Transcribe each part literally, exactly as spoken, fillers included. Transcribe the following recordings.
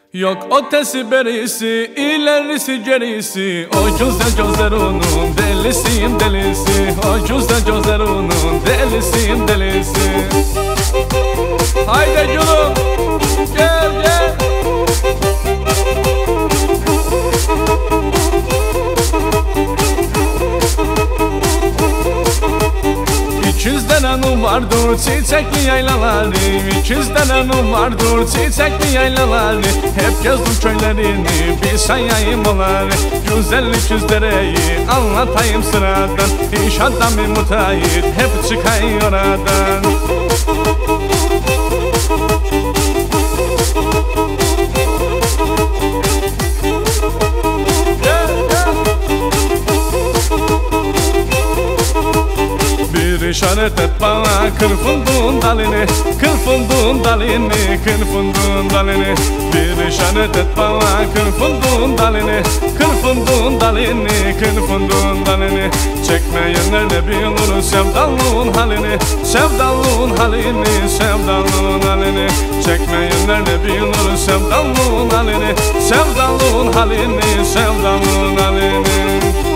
Yok ötesi berisi, ilerisi gerisi. O güzel gözler onun delisiyim delisi. O güzel gözler onun delisiyim delisi. Haydi gülüm, gel gel. iki yüz tane hanım vardır çiçekli yaylaları. iki yüz tane hanım vardır çiçekli yaylaları. Hep gezdim köylerini bir sayayım onları. Güzellik yüzdereyi anlatayım sıradan. İş adamı müteahhit hep çıkayım oradan. İşaret et bana kırfındığın dalini, kırfındığın dalini, kırfındığın dalini. Bir işaret et bana kırfındığın dalini, kırfındığın dalini, kırfındığın dalini. Çekmeyenler bilir sevdalığın halini, sevdalığın halini, sevdalığın halini. Çekmeyenler bilir sevdalığın halini, sevdalığın halini, sevdalığın halini.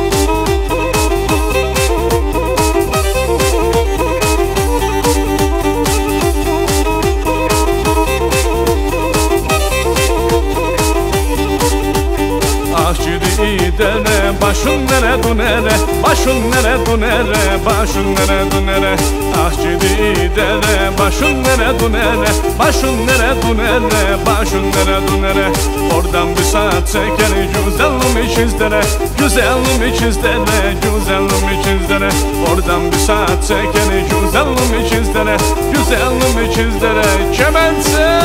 Dene başın nere dönere, başın nere dönere, başın nere dönere. Ah gidi dene başın nere dönere, başın nere dönere, başın nere dönere. Oradan bir saat çeker güzelim ikizlere, güzelim ikizlere, güzelim ikizlere. Oradan bir saat çeker güzelim ikizlere, güzelim ikizlere. Kemençe.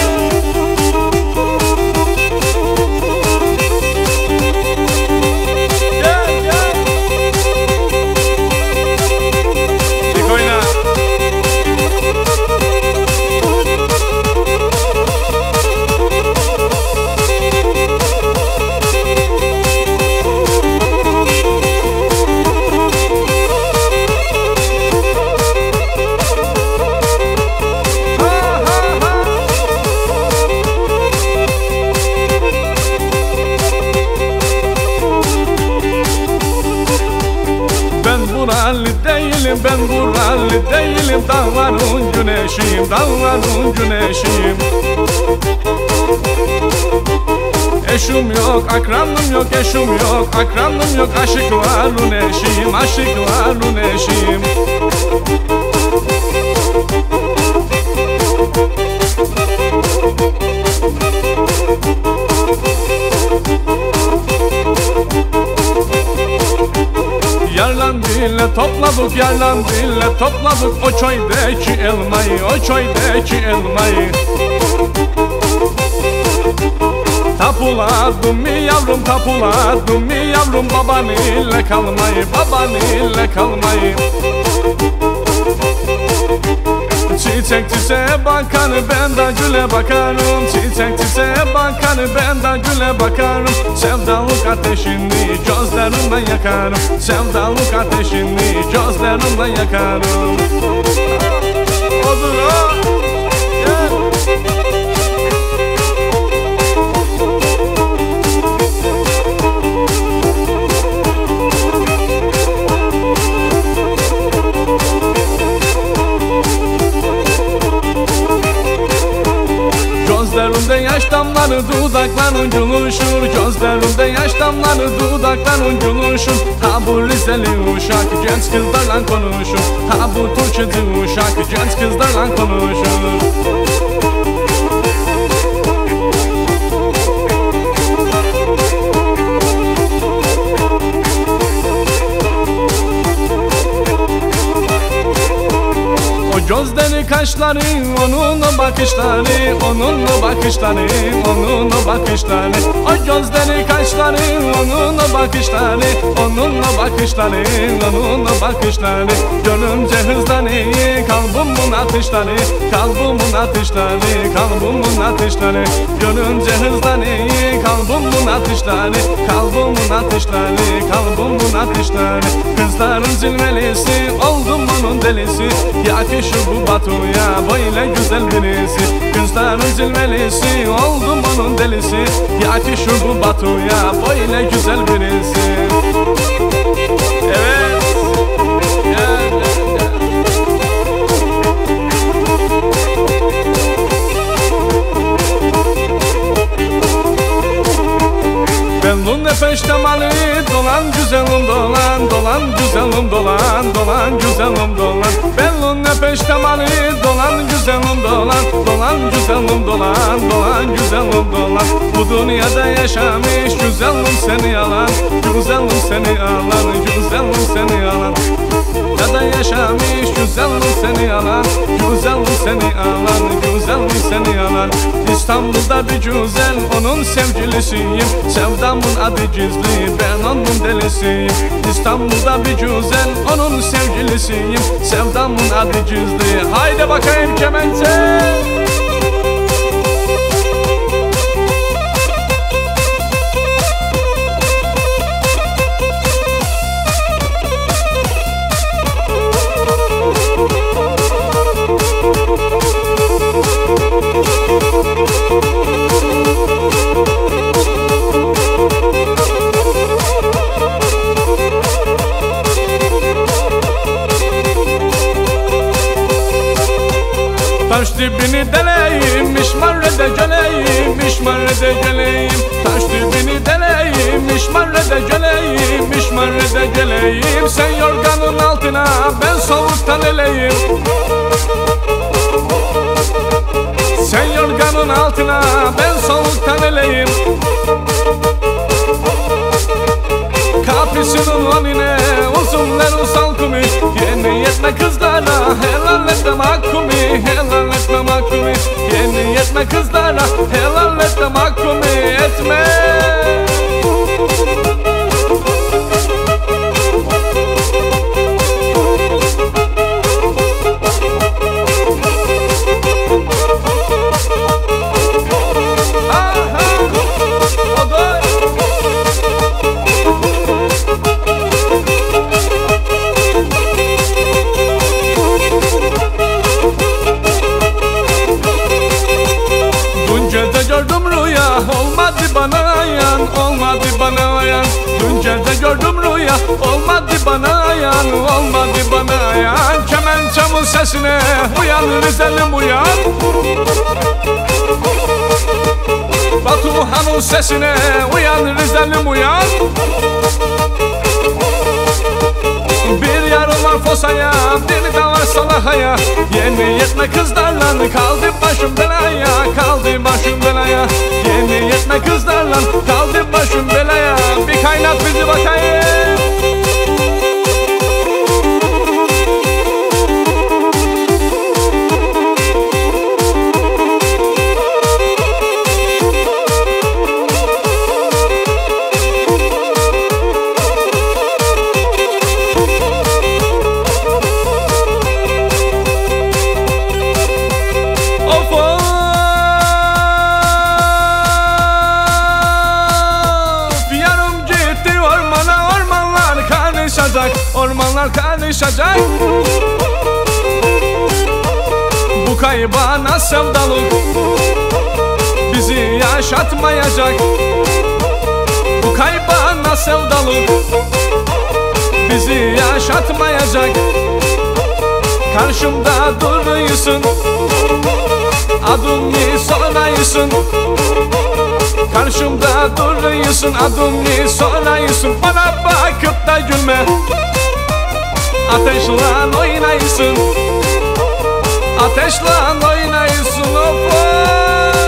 Ben buralı değilim, dağların güneşiyim, dağların güneşiyim. Eşim yok, akranım yok, eşim yok, akranım yok. Aşıkların eşiyim, aşıkların eşiyim. Yarlan dille topladık, yarlan dille topladık. O çöydeki elmayı, o çöydeki elmayı. Tapuladım mi yavrum, tapuladım mi yavrum. Baban ile kalmayı, baban ile kalmayı. Çiçek çiçeğe bakar ben de güle bakarım. Çiçek çiçeğe bakar ben de güle bakarım. Sevdalık ateşini gözlerimden yakarım. Sevdalık ateşini gözlerimden yakarım. Odur o. Gel. Gözlerinde yaş damları dudakların gülüşür. Gözlerinde yaş damları dudakların gülüşür. Ha bu Rizeli uşak genç kızlarla konuşur. Ha bu Türkçeci uşak genç kızlarla konuşur. Gözleri kaşları, onunla bakışları, onunla bakışları, onunla bakışları. O gözleri kaşları, onunla bakışları, onunla bakışları, onunla bakışları. Görünce hızlanıyor kalbimin atışları, kalbimin atışları, kalbimin atışları. Görünce hızlanıyor kalbimin atışları, kalbimin atışları, kalbimin atışları. Kızların zilvelisi, oldum onun delisi. Yakışır bu Batu'ya böyle güzel birisi. Kızların zilvelisi, delisi, oldum onun delisi. Yakışır bu Batu'ya böyle güzel birisi. Evet. Gel, gel, gel. Bellun peştemali dolan güzelim dolan, dolan güzelim dolan, dolan güzelim dolan. Bellun peştemali dolan güzelim dolan, dolan güzelim dolan, dolan güzelim dolan. Bu dünyada yaşamış güzelim seni yalan, güzelim seni alan, güzelim seni alan. Ya da yaşamış güzelim seni yalan, güzelim seni alan, güzelim seni yalan. İstanbul'da bir güzel onun sevgilisiyim, sevdamın adı gizli, ben onun delisiyim. İstanbul'da bir güzel onun sevgilisiyim, sevdamın adı gizli. Haydi bakayım kemençe. Taş dibini deleyim, mişmarrede geleyim, mişmarrede geleyim. Taş dibini deleyim, mişmarrede geleyim, mişmarrede geleyim. Sen yorganın altına, ben soğuktan eleyim. Sen yorganın altına, ben soğuktan eleyim. Kapısının önüne uzunlar salkumi, yeni yetme kızlara helal etmem hakkumi, helal etmem hakkumi. Yeni yetme kızlara helal etmem hakkumi, etme. Gördüm rüya, olmadı bana yan, olmadı bana yan. Dün gece gördüm rüya, olmadı bana yan, olmadı bana yan. Kemençamın sesine uyan Rizelim uyan. Batuhan'ın sesine uyan Rizelim uyan. Bir yarım var Fosa'ya, bir de var Salaha'ya. Yeni yetme kızlarla kaldı başım belaya, kaldı başım belaya. Yeni yetme kızlarla kaldı başım belaya. Bir kaynat bizi bakayım. Ormanlar karışacak, bu kaybana sevdalık bizi yaşatmayacak. Bu kaybana sevdalık bizi yaşatmayacak. Karşımda duruyorsun, adımı sorayısın. Karşımda duruyorsun, adımı sorayısın. Bana bakıp da gülme, ateşle oynayısın, ateşle oynayısın. Of of.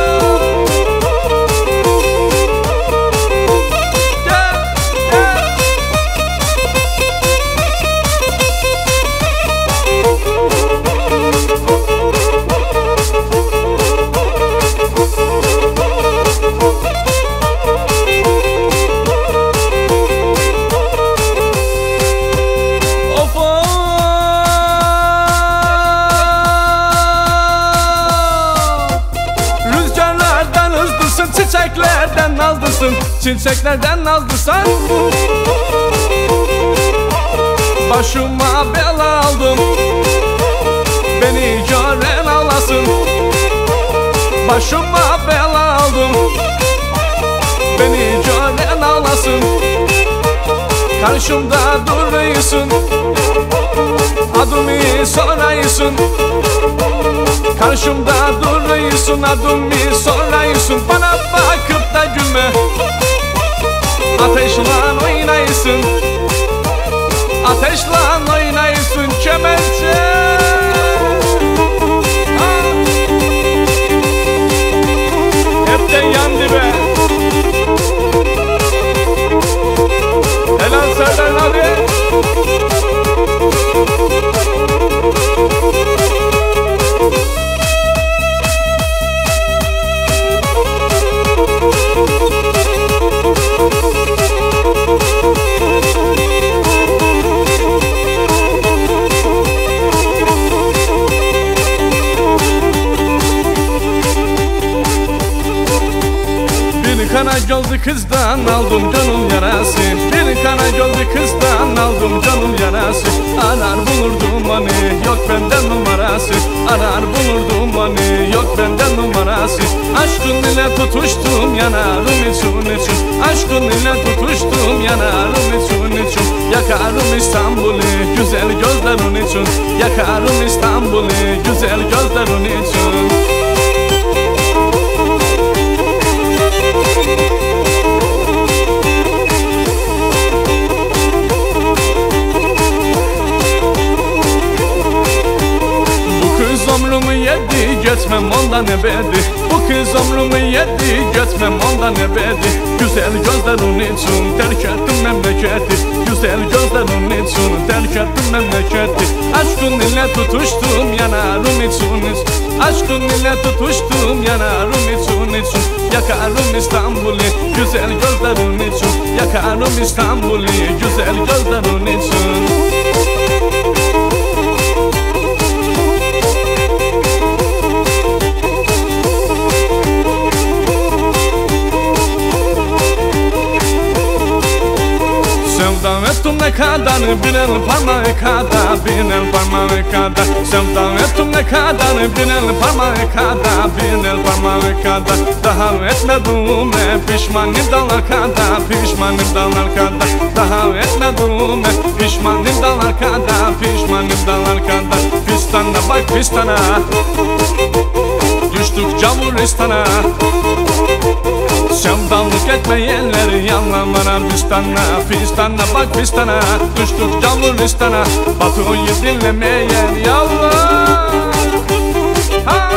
Çiçeklerden nazlısın, çiçeklerden nazlısan. Başıma bela aldım, beni gören ağlasın. başıma bela aldım. Beni gören ağlasın, karşımda duruyorsun, adımı sorayısın. Karşımda duruyorsun, adımı sorayısın. Bana bakıp da gülme, ateşle oynayısın, ateşle oynayısın kemençe. Hepten yandı be. Helal Serdar abi. Kana gözlü kızdan aldım gönül yarası. Bir kana gözlü kızdan aldım gönül yarası. Arar bulurdum hani yok benden numarası. Arar bulurdum hani yok benden numarası. Aşkın ile tutuştum yanarım için için. Aşkın ile tutuştum yanarım için için. Yakarım İstanbul'u güzel gözlerin için. Yakarım İstanbul'u güzel gözlerin için. Ömrümü yedi geçmem ondan ebedi. Bu kız ömrümü yedi geçmem ondan ebedi. Güzel gözlerin için terk ettim memleketi. Güzel gözlerin için terk ettim memleketi. Aşkın ile tutuştum yanarım için için. Aşkın ile tutuştum yanarım için için. Yakarım İstanbul'u güzel gözlerin için. Yakarım İstanbul'u güzel gözlerin için. Sevdam ettim ne kadar bir el parmağı kadar, bir el parmağı kadar. Sevdam ettim ne kadar bir el parmağı kadar, bir el parmağı kadar. Daha etmedim pişmanım dağlar kadar, pişmanım dağlar kadar. Daha etmedim pişmanım dağlar kadar, pişmanım dağlar kadar. Pistana bak pistana, düştük Camuristana. Sevdalık etmeyenler yanlarlar pistana. Pistana bak pistana, düştük Camuristana. Batu'yu dinlemeyen yallah. Ha!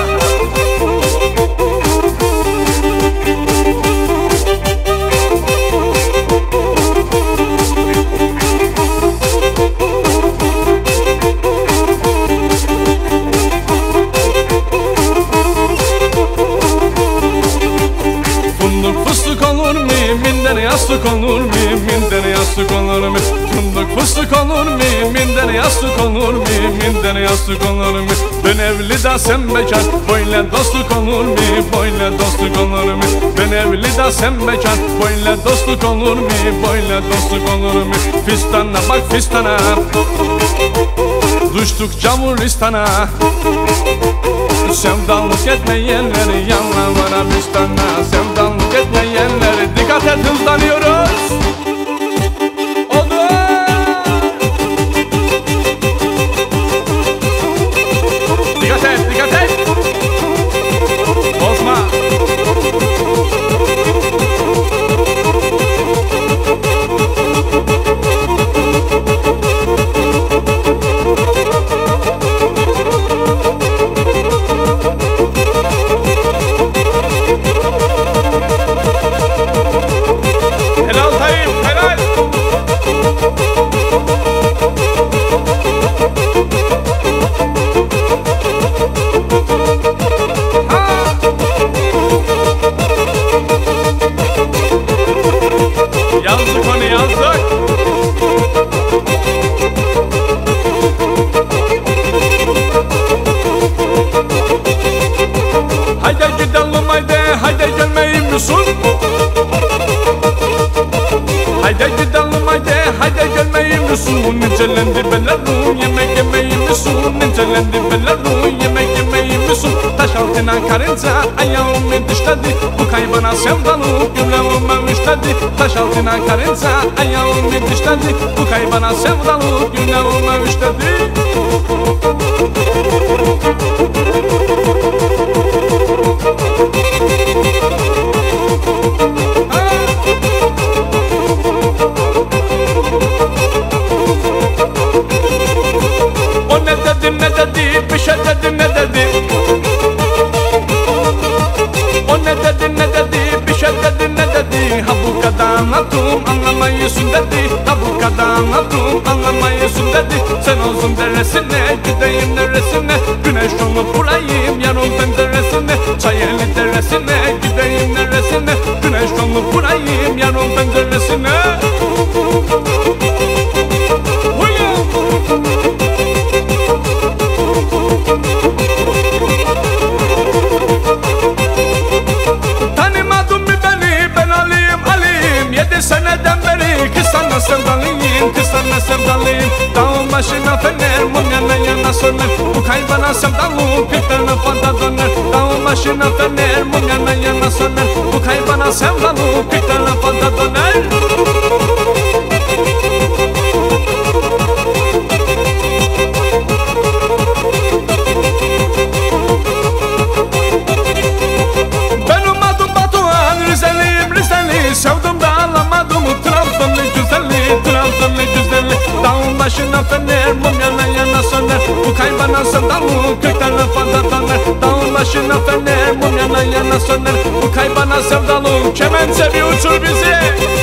Yastık olur mu? Minder yastık olur mu? Fındık fıstık olur mu? Minder yastık olur mu? Minder yastık olur mu? Ben evli da sen bekar, böyle dostluk olur mu? Böyle dostluk olur mu? Ben evli da sen bekar, böyle dostluk olur mu? Böyle dostluk olur mu? Fistana bak fistana, düştük Camuristana. Sevdalık etmeyenleri yanlarına pistana. Sevdalık etmeyenleri dikkat et, hızlanıyoruz. Olur. Dikkat et, dikkat et. Bozma. Yazdık onu yazdık. Haydi gidelim haydi, haydi gelmeyin misin? Haydi gidelim haydi, haydi gelmeyin misin? Nicelendi belerim, yemek yemeyin misin? Nicelendi belerim, yemek yemeyin misin? Taş al altına karınca ayağımı dişledi. Bu kaybana sevdalı yüreğime müştedi. Taş altına karınca ayağımı dişledi. Bu kaybana sevdalı yüreğime müştedi. O ne dedi ne dedi bir şey dedi ne dedi. O ne dedi ne dedi bir şey dedi ne dedi. Ha bu kadar anlattım anlamayısın dedi. Ha bu kadar anlattım anlamayısın dedi. Sen olsun deresine gideyim neresine. Güneş olup bulayım yarın penceresine. Çayeli deresine gideyim neresine. Güneş olup bulayım yarın penceresine. Tanımadın mı beni ben alayım alayım. Yedi seneden beri kız sana sevdalıyım. Kız sana sevdalıyım. Dağın başına fener mum yana yana söner. Bu kaybana sevdalı kırklarına fanda döner. Dağın başına fener mum yana yana söner. Bu kaybana sevdalı kırklarına fanda döner. Sevdim de alamadım Trabzonlu güzelliği, Trabzonlu güzelliği. Dağın başına fener, mum yana yana söner. Bu kaybana sevdalı, kırklarına fazla döner. Dağın başına fener, mum yana yana söner. Bu kaybana sevdalı, kemençe bir uçur bizi.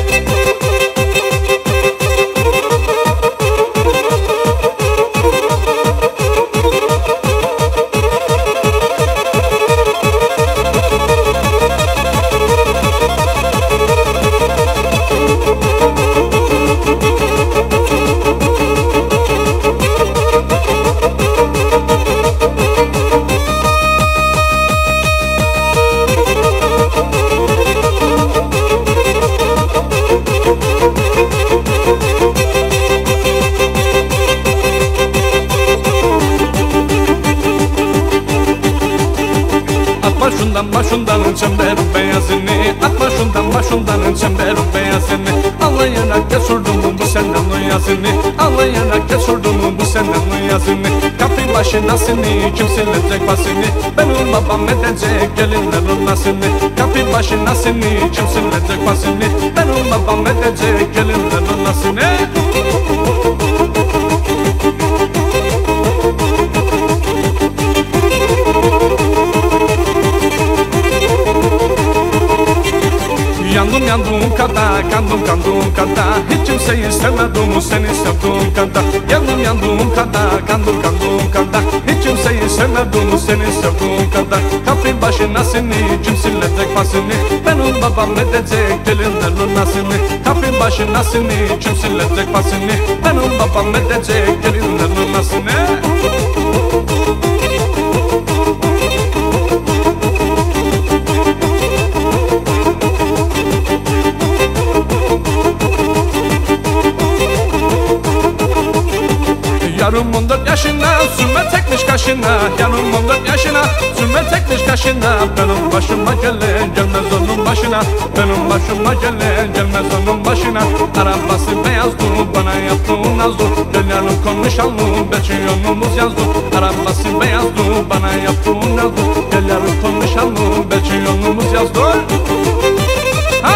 Başından başından çember beyazını. At başından başından çember beyazını. Ağlayarak geçirdim bu senden uyazını. Ağlayarak geçirdim bu senden uyazını. Kapı başına seni kim silecek basını. Benim babam edecek gelinlerin nasını. Kapı başına seni kim silecek basını. Benim babam edecek gelinlerin nasını. Yandım yandım kadar, kandım kandım kadar. Hiç kimseyi sevmedim seni sevdim kadar. Yandım yandım kadar, kandım kandım kadar. Hiç kimseyi sevmedim seni sevdim kadar. Kapı başına seni kim silecek pasını. Benim babam edecek gelinlerin nasını. Kapı başına seni kim silecek pasını. Benim babam edecek gelinlerin nasını. Yarım on dört yaşına sürme tekmiş kaşına. Yarım on dört yaşına sürme tekmiş kaşına. Benim başıma gelen gelmez onun başına. Benim başıma gelen gelmez onun başına. Arabası beyazdı bana yaptığı nazlı. Gönlüm konuşalım belki yolumuz yazdı. Arabası beyazdı bana yaptığı nazlı. Gönlüm konuşalım belki yolumuz yazdı. Ha!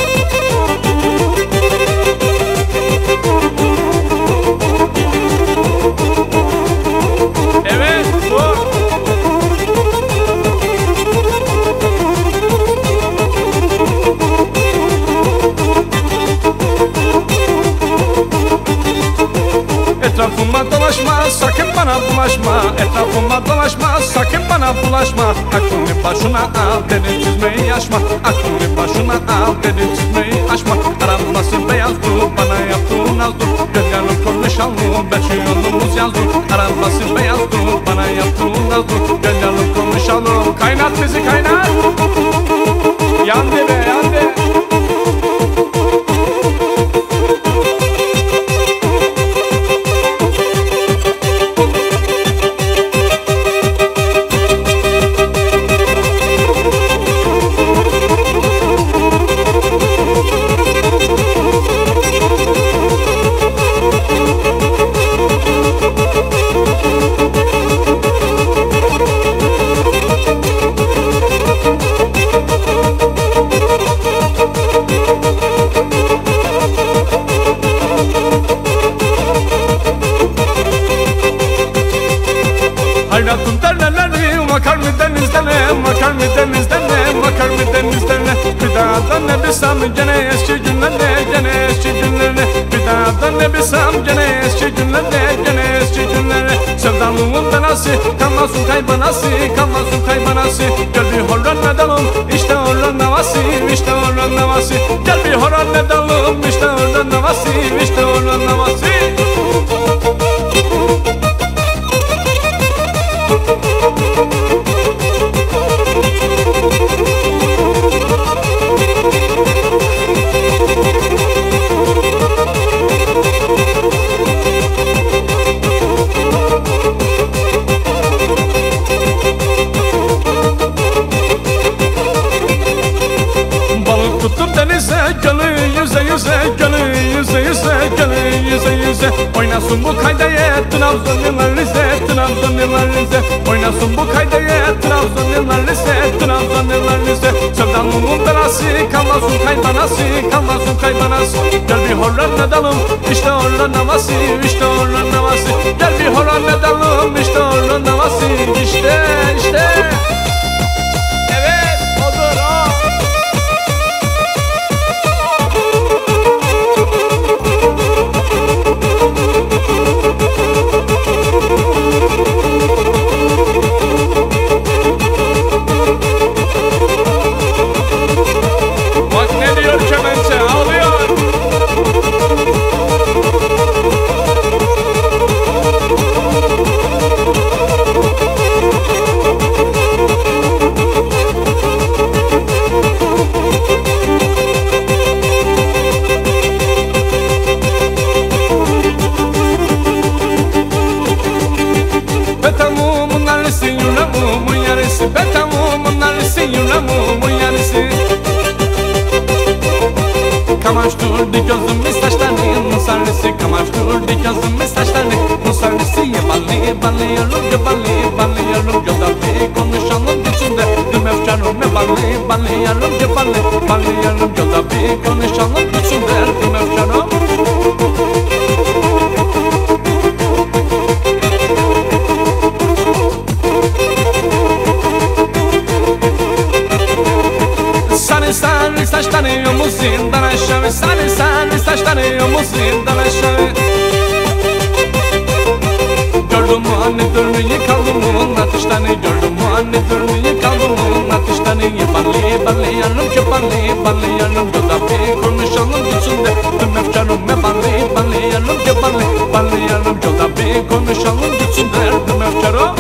Etrafıma dolaşma sakın bana bulaşma. Etrafıma dolaşma sakın bana bulaşma. Aklını başına al beni çizmeyi aşma. Aklını başına al beni çizmeyi aşma. Arabası beyazdı bana yaptığı nazdı. Gel yanım konuşalım belki yolumuz yazdı. Arabası beyazdı bana yaptığı nazdı. Gel yanım konuşalım. Kaynat bizi kaynat. Yandı be yandı. denizlerine. Bir daha da ne bilsem gene eski günlerine, gene eski günlerine. Bir daha da ne bilsem gene eski günlerine, gene eski günlerine. Sevdalımın belası kalmasın kaybanası, kalmasın kaybanası. Gel bir horon edelim işte horon havası, işte horon havası. Gel bir horon edelim işte horon havası, işte horon havası. Tuttum denize gölü yüze yüze, gölü yüze yüze, gölü yüze yüze. Oynasın bu kaydaya Trabzon yıllar Rize, Trabzon yıllar Rize. Oynasın bu kaydaya Trabzon yıllar Rize, Trabzon yıllar Rize. Sevdalımın belası kalmasın kaybanası, kalmasın kaybanası. Gel bir horon edelim işte horon havası, işte horon havası. Gel bir horon edelim işte horon havası, işte işte. Evet odur o. Kamaştırdı gözümü saçlarını Musallisi kamaştırdı gözümü saçlarını Musallisi ballı ballıyorum ya ballı ballıyorum ya dallı konuşalım içinde Düm efkarım ballı ballıyorum ya ballı ballıyorum ya dallı konuşalım içinde Düm efkarım Sani sani saçlarını omuzundan aşağı Sani sani saçlarını omuzundan aşağı Gördüm mü anne dönmeyi kaldım mı atışlarını Gördüm mü anne dönmeyi kaldım mı atışlarını Ballı ballı yanım ki ballı ballı yanım Yoda bir konuşalım içinde Tüm efkarım ve ballı ballı yanım ki ballı ballı yanım Yoda bir konuşalım içinde Tüm efkarım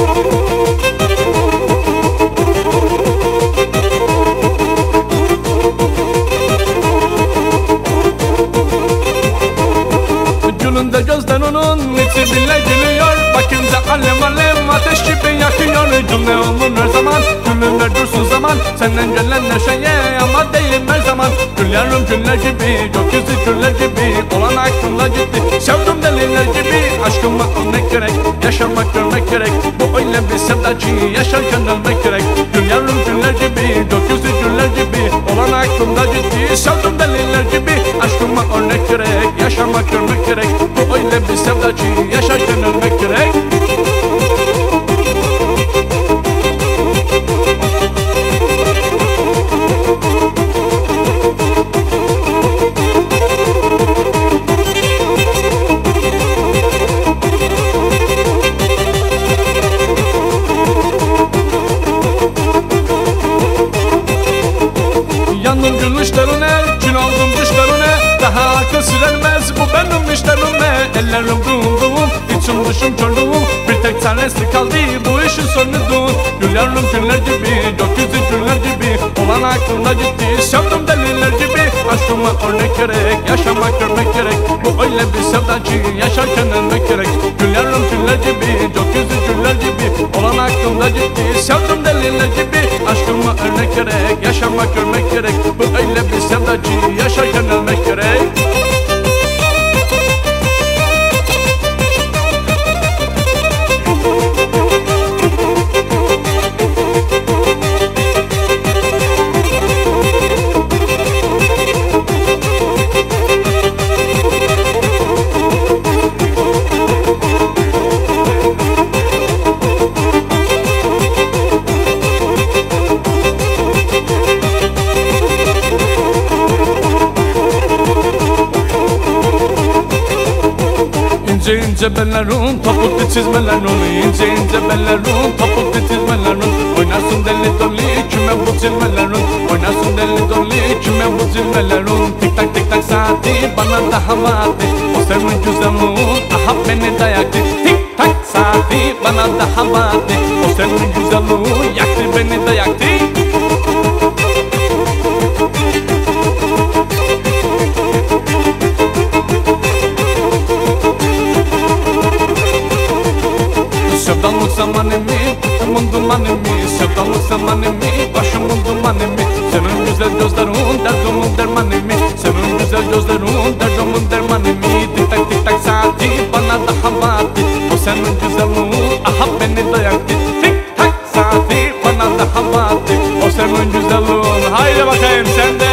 Gülünde gözden onun içi bile gülüyor Bakınca alem alem ateş gibi yakıyor Gül ne olur her zaman gülünler dursun zaman Senden gelen neşeye ama değil her zaman Gül yarım güller gibi gökyüzü güller gibi Olan aklımda gitti sevdim deliler gibi Aşkıma ölmek gerek yaşamak görmek gerek Bu öyle bir sevdacı yaşarken ölmek gerek Gül yarım güller gibi gökyüzü güller gibi Olan aklımda gitti sevdim deliler gibi Aşkıma ölmek gerek yaşamak görmek gerek Bu öyle bir sevdacı yaşarken ölmek gerek Yandım gülüşlerine, kül aldım düşlerine Daha akıl sürermez bu benim işlerime Ellerim duğum duğum, içim dışım körlüğüm Bir tek tanesi kaldı bu işin sonudu Gül yarım güller gibi, gökyüzü güller gibi Olan aklımda gitti, sevdim deliler gibi Aşkıma örnek gerek, yaşamak görmek gerek Bu öyle bir sevdacı, yaşarken ölmek gerek Gül yarım güller gibi, gökyüzü güller gibi Olan aklımda gitti, sevdim deliler gibi Aşkıma örnek gerek, yaşamak görmek gerek Bu öyle bir sevdacı, yaşarken ölmek gerek ince bellerin, topuklu çizmelerin, ince ince bellerin, topuklu çizmelerin. Oynarsın deli doli kime bu cilvelerin, oynarsın deli doli kime bu cilvelerin. Tik tak tik tak saati bana da havati, o senin güzelliğin aha beni da yaktı. Tik tak saati bana da havati, o senin güzelliğin yaktı beni da yaktı. Sevdalık zamanı mı, tutumun dumanı mı? Sevdalık zamanı mı, başımın dumanı mı? Senin güzel gözlerin, derdimin dermanı mı? Senin güzel gözlerin, derdimin dermanı mı? Tik tak tik tak saati bana da havati, o senin güzelliğin aha beni da yaktı. Tik tak saati bana da havati, o senin güzelliğin. Haydi bakayım sen de.